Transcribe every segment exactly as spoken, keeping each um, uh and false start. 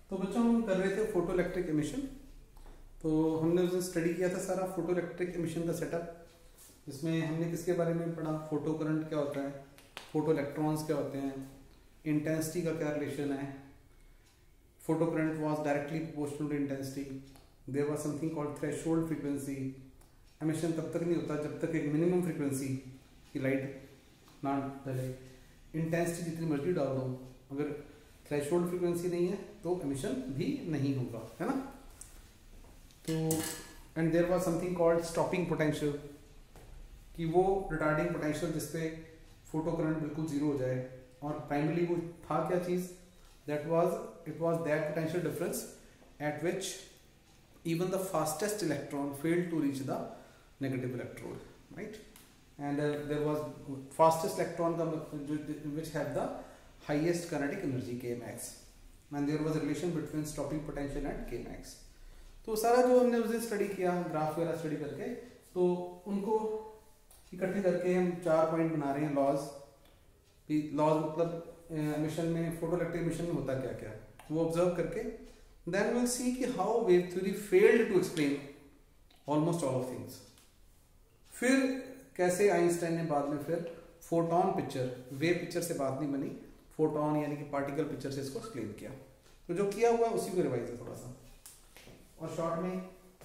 तो बच्चों हम कर रहे थे फोटो इलेक्ट्रिक एमिशन। तो हमने उस दिन स्टडी किया था सारा फोटो इलेक्ट्रिक एमिशन का सेटअप, जिसमें हमने किसके बारे में पढ़ा, फोटो करंट क्या होता है, फोटो इलेक्ट्रॉन्स क्या होते हैं, इंटेंसिटी का क्या रिलेशन है, photo current was directly proportional to intensity, there was something called threshold frequency. Emission तब तक नहीं होता जब तक एक मिनिमम फ्रीक्वेंसी की लाइट ना डले, इंटेंसिटी जितनी मर्जी डाल दो, अगर थ्रेशोल्ड फ्रीक्वेंसी नहीं है तो एमिशन भी नहीं होगा, है ना। तो and there was something called stopping potential, कि वो रिटार्डिंग पोटेंशियल जिसपे फोटो करंट बिल्कुल जीरो हो जाए। और प्राइमरी वो था क्या चीज, that was it was that potential difference at which even the fastest electron failed to reach the negative electrode, right? And uh, there was fastest electron which have the highest kinetic energy K max, and there was a relation between stopping potential and K max. तो सारा जो हमने उस दिन study किया, graph वगैरह study करके, तो उनको इकट्ठे करके हम चार पॉइंट बना रहे हैं लॉज। लॉज मतलब एमिशन में, फोटो इलेक्ट्रिक एमिशन में होता क्या क्या, वो ऑब्जर्व करके then we'll see कि how wave theory failed to explain almost all of things। फिर कैसे आइंस्टाइन ने बाद में फिर फोटोन पिक्चर, वेव पिक्चर से बात नहीं बनी, फोटोन यानी कि पार्टिकल पिक्चर से इसको एक्सप्लेन किया। तो जो किया हुआ उसी को रिवाइज है थोड़ा सा, और शॉर्ट में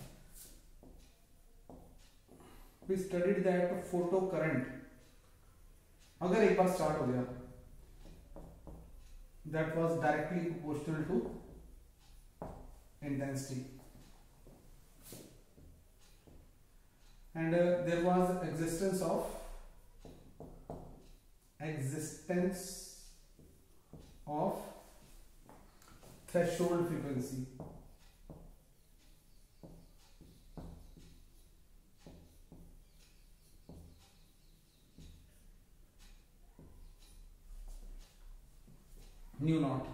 we studied that photo current अगर एक बार स्टार्ट हो गया, that was directly proportional to intensity, and uh, there was existence of existence of threshold frequency, nu naught।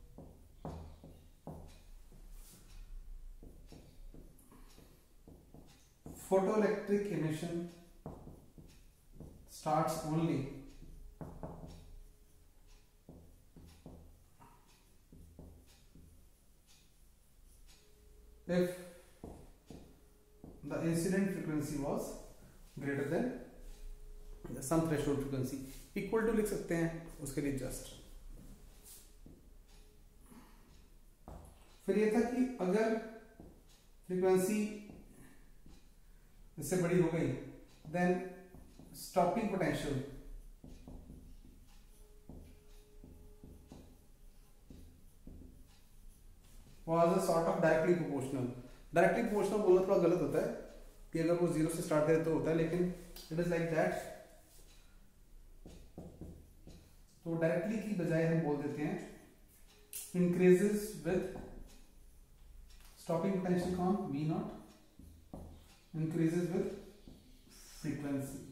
Photoelectric emission starts only if the incident frequency was greater than some threshold frequency, equal to लिख सकते हैं उसके लिए just. फिर ये था कि अगर फ्रीक्वेंसी इससे बड़ी हो गई, then stopping potential was a sort of directly proportional. Directly proportional बोलना थोड़ा गलत होता है कि अगर वो जीरो से स्टार्ट करे तो होता है, लेकिन इट इज लाइक दैट। तो डायरेक्टली की बजाय हम बोल देते हैं इंक्रीजेस विद स्टॉपिंग पोटेंशियल कौन, we not, increases with frequency।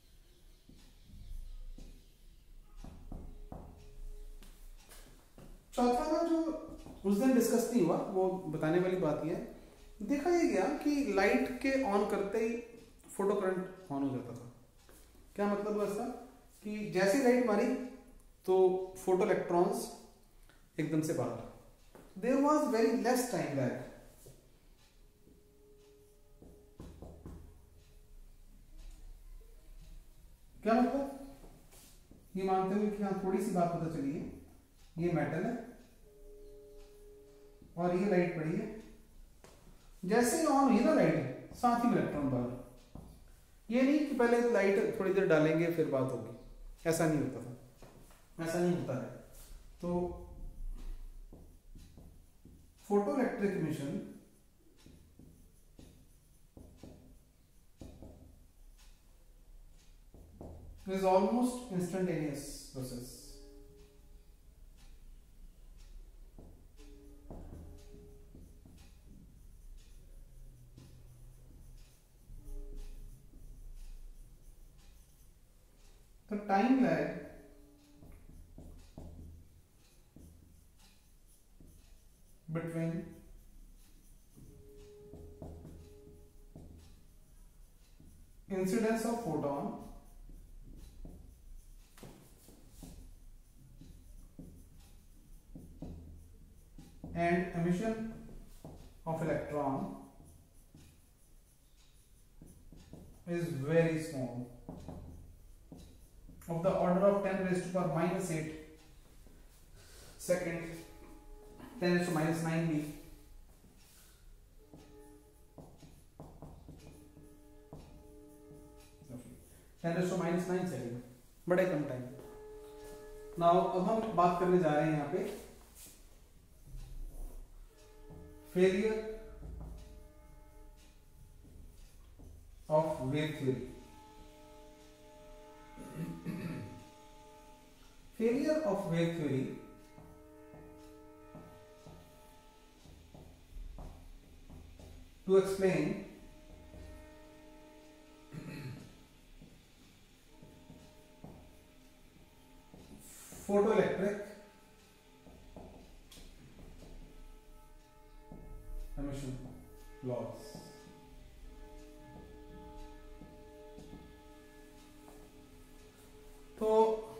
चौथा ना जो उस दिन डिस्कस नहीं हुआ, वो बताने वाली बात यह है, देखा ये गया कि लाइट के ऑन करते ही फोटो करंट ऑन हो जाता था। क्या मतलब हुआ इसका, कि जैसे लाइट मारी तो फोटो इलेक्ट्रॉन्स एकदम से बाहर, there was very less time lag. क्या मतलब, ये मानते हुए कि हाँ थोड़ी सी बात पता चली है, ये मेटल है और ये लाइट पड़ी है, जैसे ही ऑन हुई ना लाइट, साथ ही इलेक्ट्रॉन बाहर। ये नहीं कि पहले लाइट थोड़ी देर डालेंगे फिर बात होगी, ऐसा नहीं होता था, ऐसा नहीं होता है। तो photo electric emission is almost instantaneous process। The time lag between incidence of photon and emission of electron is very small, of the order of ten raised to power minus eight second, ten raised to minus nine भी, ten raised to minus nine second, बड़े कम time. Now अब हम बात करने जा रहे हैं यहाँ पे failure of wave theory. Failure of wave theory to explain photoelectric emission laws। तो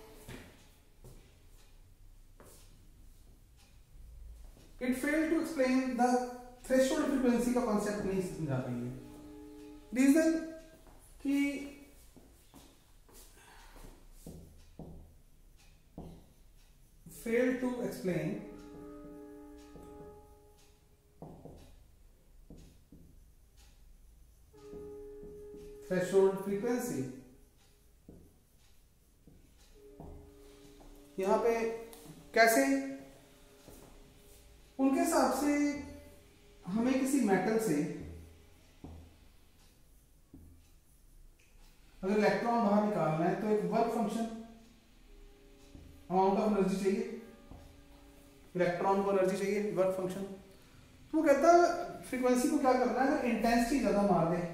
It failed to explain the threshold frequency का concept नहीं समझा पाई है। Reason कि failed to explain threshold frequency। यहाँ पे कैसे उनके हिसाब से हमें किसी मेटल से अगर इलेक्ट्रॉन बाहर निकालना है तो एक work function amount of energy चाहिए, इलेक्ट्रॉन को एनर्जी चाहिए, वर्क फंक्शन। तो वो कहता है फ्रीक्वेंसी को क्या करना है, अगर इंटेंसिटी ज्यादा मार दे,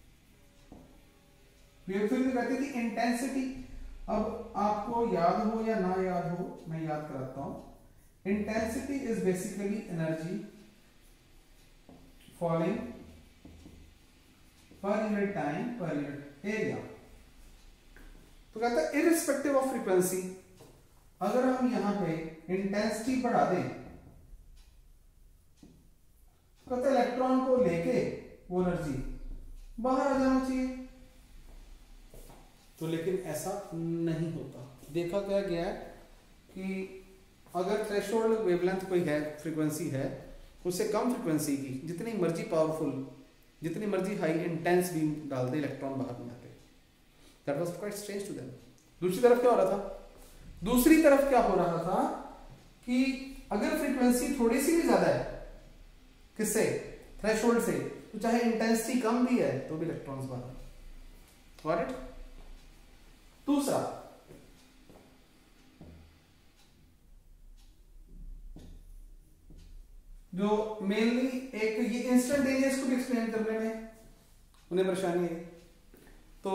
वेव थ्योरी कहती है कि इंटेंसिटी, अब आपको याद हो या ना याद हो मैं याद कराता हूं, intensity is basically energy falling per unit time per unit area। तो कहता है irrespective of frequency, अगर हम यहां पे इंटेंसिटी बढ़ा दें तो कहता है इलेक्ट्रॉन को लेके वो एनर्जी बाहर आ जाना चाहिए। तो लेकिन ऐसा नहीं होता। देखा क्या गया है कि अगर थ्रेशोल्ड वेवलेंथ कोई है, फ्रीक्वेंसी है, उससे कम फ्रीक्वेंसी की जितनी मर्जी पावरफुल, जितनी मर्जी हाई इंटेंस बीम डाल दे, इलेक्ट्रॉन बाहर नहीं आते। That was quite strange to them. दूसरी तरफ क्या हो रहा था, दूसरी तरफ क्या हो रहा था कि अगर फ्रीक्वेंसी थोड़ी सी भी ज्यादा है किससे, थ्रेशोल्ड से, तो चाहे इंटेंसिटी कम भी है तो भी इलेक्ट्रॉन्स बाहर। Got it. दूसरा, जो मेनली एक ये इंस्टेंटेनियस को भी एक्सप्लेन करने में उन्हें परेशानी है, तो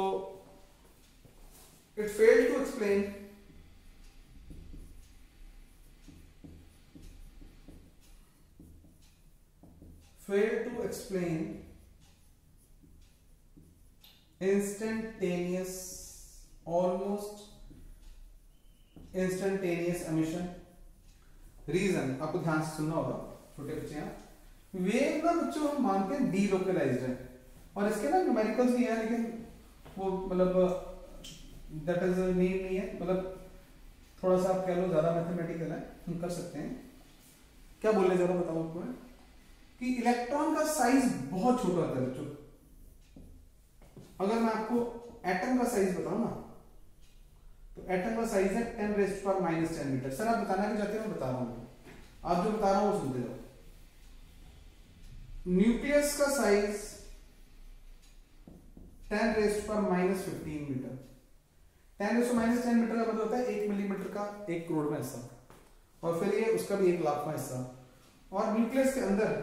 it failed to explain failed to explain instantaneous, almost instantaneous emission. Reason आपको ध्यान से सुनना होगा, छोटे बच्चे हैं, वेव ना बच्चों हम मानते हैं डीलोकलाइज्ड है, और इसके ना न्यूमेरिकल्स भी है, लेकिन वो मतलब दैट इज नीड नहीं है, मतलब थोड़ा सा आप कह लो ज्यादा मैथमेटिकल है, हम कर सकते हैं। क्या बोलने जा रहा हूं बताओ आपको मैं, कि इलेक्ट्रॉन का साइज बहुत छोटा होता है बच्चों। अगर मैं आपको एटम का साइज बताऊं ना, तो एटम का साइज है ten raised power minus ten metre. Sir आप बताना भी चाहते हो, मैं बता रहा हूं, आप जो बता रहा हूं वो सुनते जाओ। न्यूक्लियस का size ten raised power minus fifteen metre. Ten raised minus ten metre का मतलब होता है एक मिलीमीटर का एक करोड़ में हिस्सा, और फिर ये उसका भी एक लाख में हिस्सा। और न्यूक्लियस के अंदर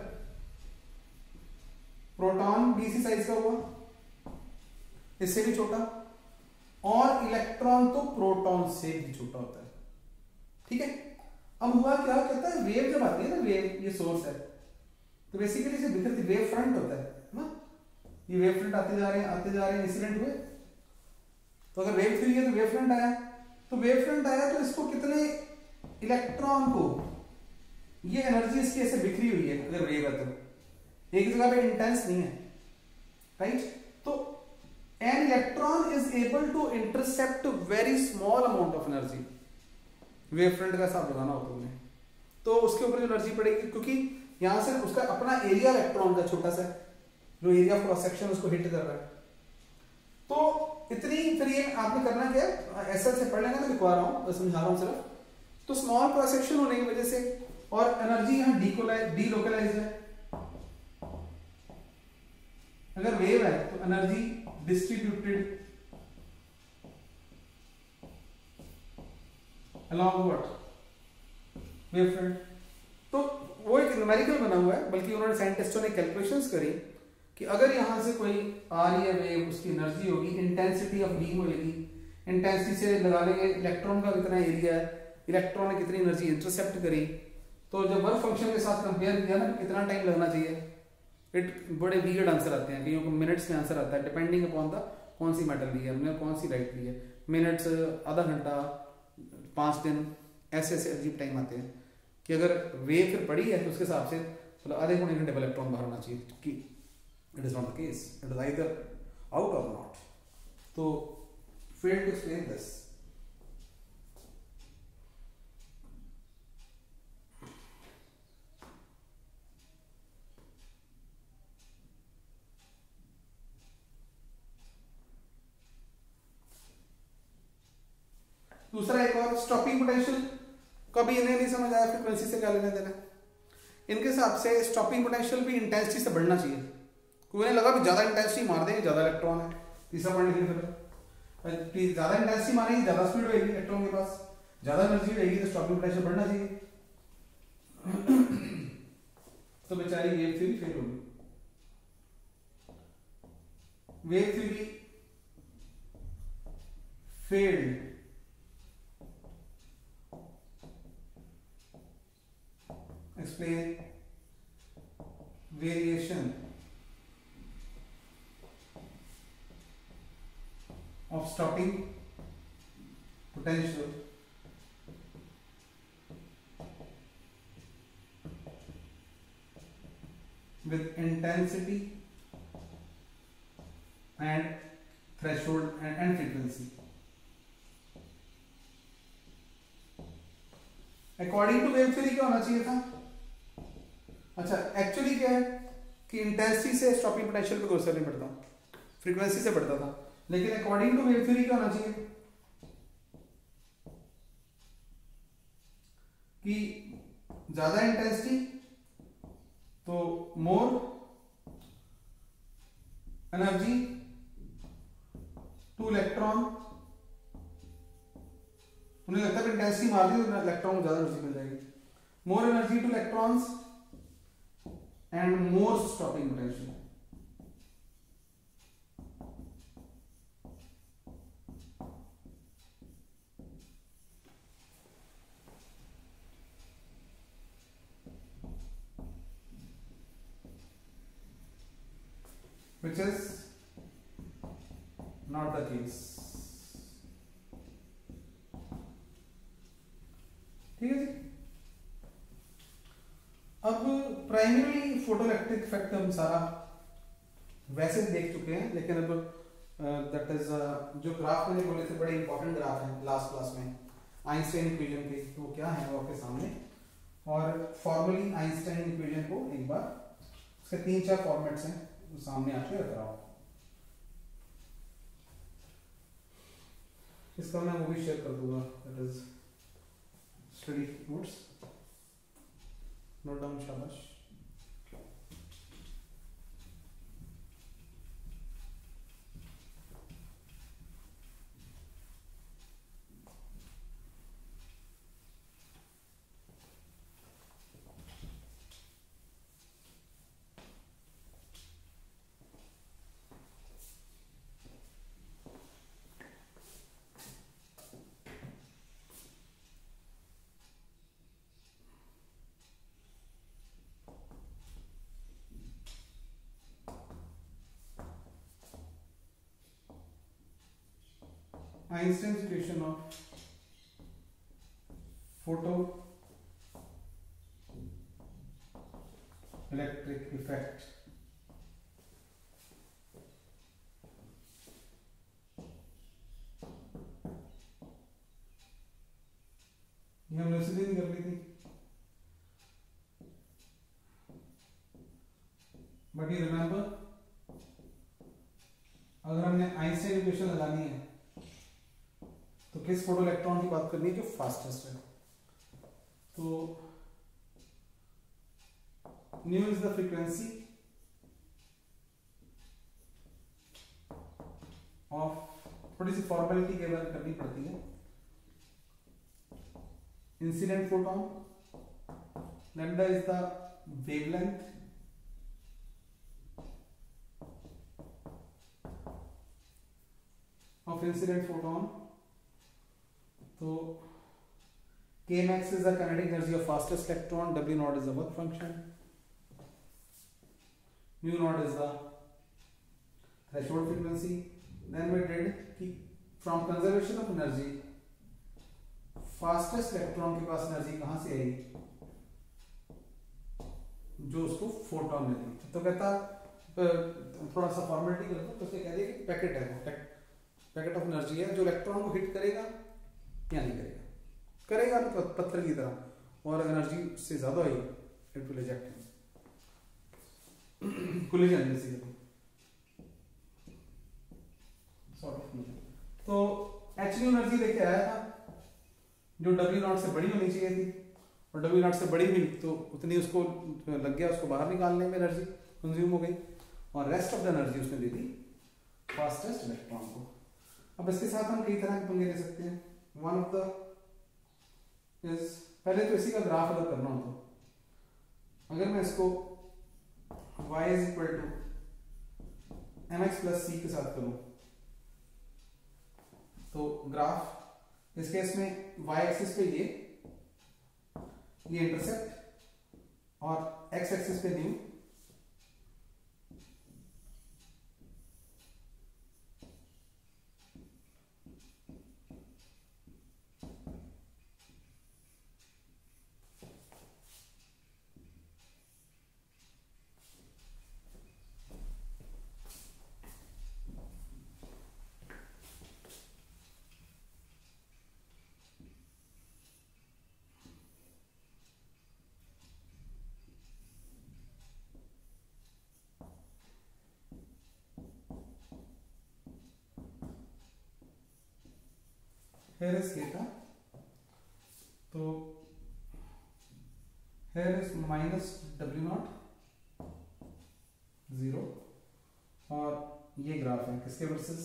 प्रोटॉन भी इसी साइज का हुआ, इससे भी छोटा, और इलेक्ट्रॉन तो प्रोटॉन से भी छोटा होता है। ठीक है, अब हुआ क्या, कहता है वेव जब आती है ना, वेव ये सोर्स है, तो बेसिकली इसे विकृति वेव फ्रंट होता है ना, ये वेव फ्रंट आते जा रहे हैं आते जा रहे हैं इंसिडेंट हुए। तो अगर वेव थ्योरी है तो वेव फ्रंट आया, तो वेव फ्रंट आया तो इसको कितने इलेक्ट्रॉन को ये एनर्जी इसकी ऐसे बिखरी हुई है अगर वेव है तो, एक जगह पे इंटेंस नहीं है, राइट। तो an electron is able to intercept very small amount of energy, wave front का हिसाब लगाना हो तुमने, तो उसके ऊपर जो एनर्जी पड़ेगी, क्योंकि यहां से उसका अपना एरिया इलेक्ट्रॉन का छोटा सा जो एरिया ऑफ क्रॉस सेक्शन उसको हिट कर रहा है, तो इतनी, फिर ये आपने करना क्या है, ऐसा से पढ़ लेना, मैं लिखवा रहा हूं, समझा रहा हूं सिर्फ। तो स्मॉल क्रॉस सेक्शन होने की वजह से और एनर्जी यहां डीलोकलाइज है, अगर वेव है तो energy distributed along what wave front. तो वो एक न्यूमेरिकल बना हुआ है, बल्कि उन्होंने साइंटिस्टों ने कैलकुलेशंस करी कि अगर यहां से कोई आ रही है वेव, उसकी एनर्जी होगी, इंटेंसिटी ऑफ बीम होगी, इंटेंसिटी से लगा लेंगे इलेक्ट्रॉन का कितना एरिया है, इलेक्ट्रॉन ने कितनी एनर्जी इंटरसेप्ट करी, तो जब वर्क फंक्शन के साथ कंपेयर किया ना कितना टाइम लगना चाहिए, इट बड़े वियर्ड आंसर आते हैं, कईयों को मिनट्स में आंसर आता है, डिपेंडिंग अपॉन द कौन सी मेटल ली है हमने, कौन सी लाइट ली है, मिनट्स, आधा घंटा, पांच दिन, ऐसे ऐसे अजीब टाइम आते हैं कि अगर वेव फिर पड़ी है तो उसके हिसाब से मतलब आधे पौने घंटे में इलेक्ट्रॉन बाहर आना चाहिए, कि it is not the case, it is either out और नॉट। तो फेल्ड टू एक्सप्लेन दिस। दूसरा एक और स्टॉपिंग पोटेंशियल, कभी इन्हें नहीं समझ आया फ्रीक्वेंसी से क्या लेने देना, इनके हिसाब से स्टॉपिंग पोटेंशियल भी इंटेंसिटी से बढ़ना चाहिए, कोई ने लगा भी ज्यादा इंटेंसिटी मार देंगे ज्यादा इलेक्ट्रॉन है, तीसरा पॉइंट लिख फिर ज्यादा इंटेंसिटी मारेगी ज्यादा स्पीड होगी इलेक्ट्रॉन के पास, ज्यादा एनर्जी रहेगी तो स्टॉपिंग पोटेंशियल बढ़ना चाहिए। तो बेचारी वेव थ्योरी फेल होगी। Wave theory failed explain variation of stopping potential with intensity and threshold and, and frequency according to wave theory क्या होना चाहिए था। अच्छा एक्चुअली क्या है कि इंटेंसिटी से स्टॉपिंग पोटेंशियल पे कोई असर नहीं पड़ता, फ्रीक्वेंसी से पड़ता था, लेकिन अकॉर्डिंग टू वेव थ्योरी क्या होना चाहिए कि ज्यादा इंटेंसिटी तो मोर एनर्जी टू इलेक्ट्रॉन, उन्हें लगता है इंटेंसिटी मार दी तो इलेक्ट्रॉन को ज्यादा एनर्जी मिल जाएगी, more energy to electrons and more stopping potential। which is not the case। ठीक है जी। अब प्राइमरी फोटोइलेक्ट्रिक इफेक्ट हम सारा वैसे देख चुके हैं, लेकिन अब दैट इज जो ग्राफ मैंने बोले थे बड़े इंपॉर्टेंट ग्राफ हैं लास्ट क्लास में, आइंस्टाइन इक्वेशन के, तो वो क्या है वो आपके सामने, और फॉर्मली आइंस्टाइन इक्वेशन को एक बार, उसके तीन चार फॉर्मेट्स हैं वो सामने आपको रख रहा हूं, इसका मैं वो भी शेयर कर दूंगा, that is study notes, note down शाबाश। Einstein's equation of photoelectric electric effect. ये हमने उसी दिन कर ली थी, बट यू रिमेंबर अगर हमने आइंस्टाइन इक्वेशन लगानी है तो किस फोटो इलेक्ट्रॉन की बात करनी है जो फास्टेस्ट है। तो nu is the frequency of, थोड़ी सी फॉर्मेलिटी के बारे में करनी पड़ती है, incident photon, lambda is the wavelength of incident photon, तो k max is the kinetic energy of fastest electron, w naught is the work function, mu naught is the threshold frequency. Then we did कि from conservation of energy fastest electron के पास energy कहाँ से आई, जो उसको photon में दी। तो कहता थोड़ा सा फॉर्मेलिटी करता तो उसने कह दिया कि पैकेट है, पैकेट ऑफ एनर्जी है जो इलेक्ट्रॉन को हिट करेगा या नहीं करेगा, करेगा तो पत्थर की तरह, और एनर्जी से ज्यादा ही it will reject collision basically sort of collision. तो एच एनर्जी लेके आया था जो डब्ल्यू नॉट से बड़ी होनी चाहिए थी, और डब्ल्यू नॉट से बड़ी हुई तो उतनी उसको लग गया, उसको बाहर निकालने में एनर्जी कंज्यूम हो गई, और रेस्ट ऑफ द एनर्जी उसने दे दी फास्टेस्ट इलेक्ट्रॉन को। अब इसके साथ हम कई तरह के पंगे ले सकते हैं। वन ऑफ द इज, पहले तो इसी का ग्राफ अगर करना हो तो अगर मैं इसको y is equal to m x plus c के साथ करूं तो ग्राफ इस केस में y एक्सिस पे ये ये इंटरसेप्ट और x एक्सिस पे न्यू, here is theta, तो here is minus w naught zero, और ये ग्राफ है किसके versus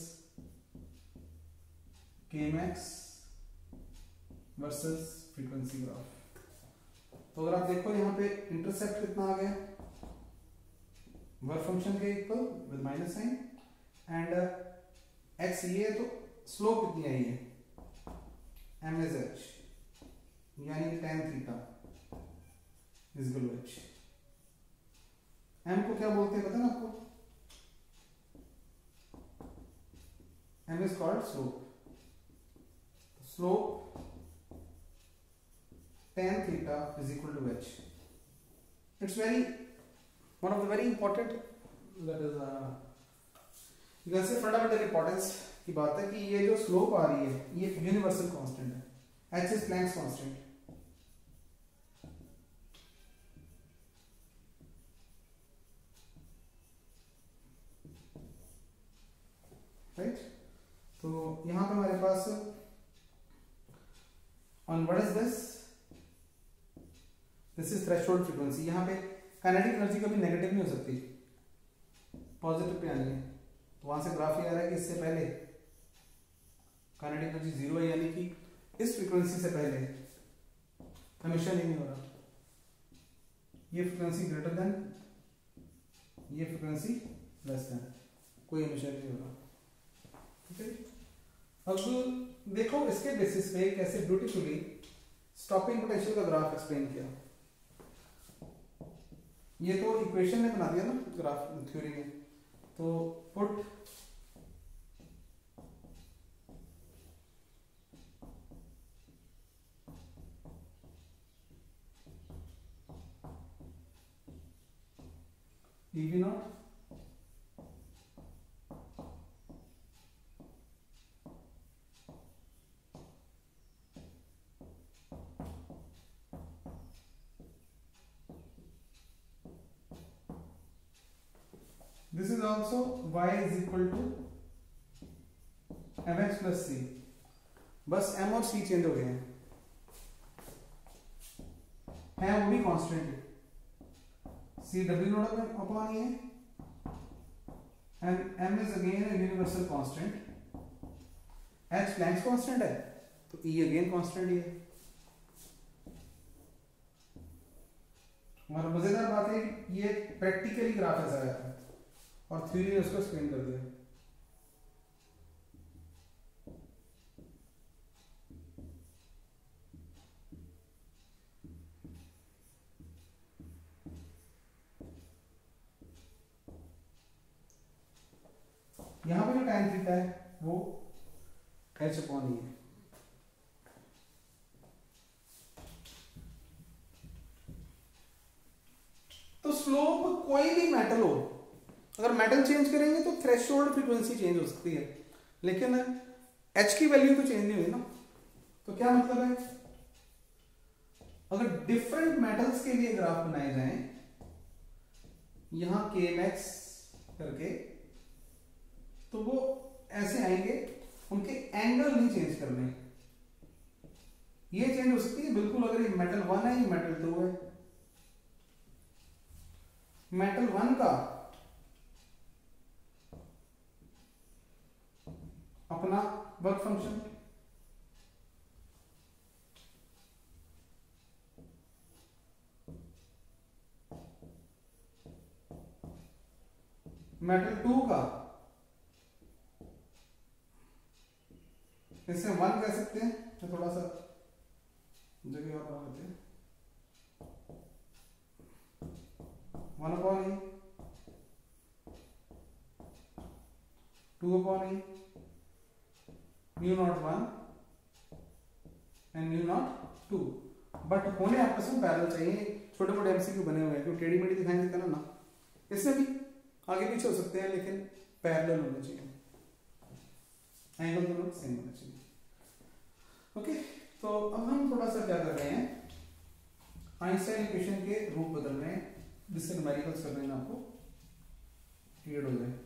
k max versus frequency graph. तो अगर आप देखो यहाँ पे इंटरसेप्ट कितना आ गया, वर्क फंक्शन के equal with minus sign, and x ये, तो स्लोप कितनी आई है एम एज एच, यानी कि tan theta is equal to h. M को क्या बोलते हैं पता ना आपको, m is called slope, slope tan theta is equal to h. It's very one of the very important, that is uh, you can say fundamental importance की बात है कि ये जो स्लोप आ रही है ये यूनिवर्सल कांस्टेंट है, h is Planck's constant, right. तो यहां पे हमारे पास on what is this, this is threshold frequency. यहाँ पे काइनेटिक एनर्जी कभी नेगेटिव नहीं हो सकती, पॉजिटिव पे आनी है, तो वहां से ग्राफ ये आ रहा है कि इससे पहले काइनेटिक एनर्जी जीरो है, यानी कि इस फ्रीक्वेंसी से पहले एमिशन ही नहीं हो रहा, ये फ्रीक्वेंसी ग्रेटर देन, ये फ्रीक्वेंसी लेस देन, कोई एमिशन नहीं हो रहा, ठीक है। अब देखो इसके बेसिस पे कैसे ब्यूटीफुली स्टॉपिंग पोटेंशियल का ग्राफ एक्सप्लेन किया। ये तो इक्वेशन में बना दिया ना ग्राफ थ्योरी में, तो put e v naught this is also y is equal to mx plus c. बस m और c चेंज हो गए हैं, है वो भी कांस्टेंट है, c w naught upon e है and m is again a universal constant, h Planck's constant है तो e अगेन कांस्टेंट ही है। और मजेदार बात है ये प्रैक्टिकली ग्राफ ऐसा आया है और थ्योरी ने उसको एक्सप्लेन कर दिया। यहां पे जो tan थीटा है वो h अपॉन ई है। तो स्लोप कोई भी मेटल हो, अगर मेटल चेंज करेंगे तो थ्रेशोल्ड फ्रीक्वेंसी चेंज हो सकती है, लेकिन h की वैल्यू तो चेंज नहीं हुई ना। तो क्या मतलब है, अगर डिफरेंट मेटल्स के लिए ग्राफ बनाए जाएं यहां के मैक्स करके, तो वो ऐसे आएंगे, उनके एंगल नहीं चेंज करने, ये चेंज हो सकती है बिल्कुल। अगर ये मेटल वन है, ये मेटल टू है, मेटल वन का अपना वर्क फंक्शन, मेटल टू का, इसे वन कह सकते हैं, तो थोड़ा सा जगह और बना लेते हैं, one upon e, two upon e, mu naught one and mu naught two, but होने आपस में पैरेलल चाहिए। छोटे मोटे एमसीक्यू बने हुए हैं, क्योंकि टेढ़ी मेढ़ी दिखाई देता ना ना, इसमें भी आगे पीछे हो सकते हैं, लेकिन पैरेलल होने चाहिए, एंगल दोनों सेम होना चाहिए। ओके, तो अब हम थोड़ा सा क्या कर रहे हैं, आइंस्टाइन इक्वेशन के रूप बदल रहे हैं, जिससे न्यूमेरिकल्स करने में आपको क्लियर हो जाए।